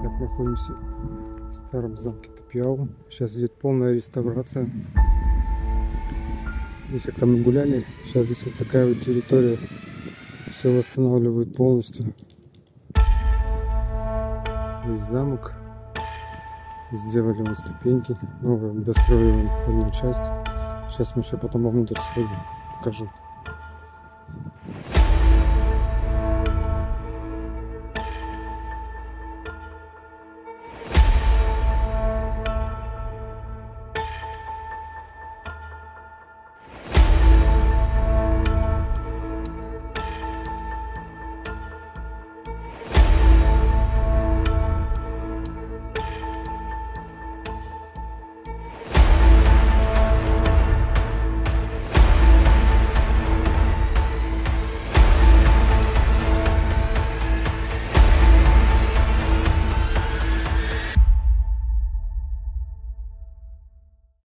Так, находимся в старом замке Тапиау. Сейчас идет полная реставрация. Здесь как-то мы гуляли. Сейчас здесь вот такая вот территория. Все восстанавливают полностью. Весь замок. Сделали вот ступеньки. Новые, достроили одну часть. Сейчас мы еще потом вовнутрь сходим. Покажу.